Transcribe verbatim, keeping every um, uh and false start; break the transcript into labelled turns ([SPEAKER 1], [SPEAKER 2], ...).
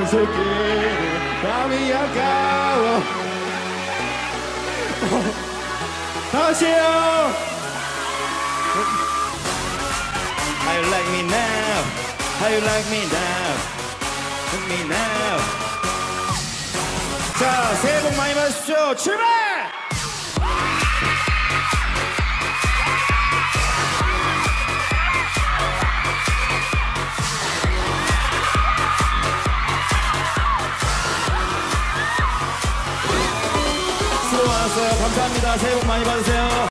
[SPEAKER 1] 손속에 밤이 아까워. 다시요. How you like me now? How you like me now? Like me now. 자, 새해 복 많이 받으십시오. 출발! 수고 많았어요. 감사합니다. 새해 복 많이 받으세요.